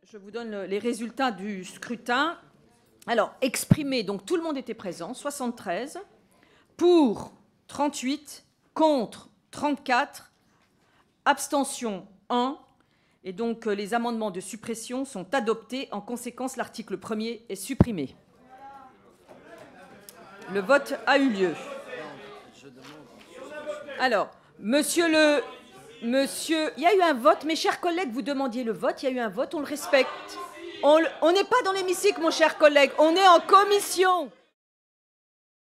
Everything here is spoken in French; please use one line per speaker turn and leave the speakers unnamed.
Je vous donne les résultats du scrutin. Alors, exprimé, donc tout le monde était présent, 73, pour 38, contre 34, abstention 1, et donc les amendements de suppression sont adoptés. En conséquence, l'article 1er est supprimé. Le vote a eu lieu. Alors, monsieur, il y a eu un vote, mes chers collègues, vous demandiez le vote, il y a eu un vote, on le respecte. On n'est pas dans l'hémicycle, mon cher collègue, on est en commission.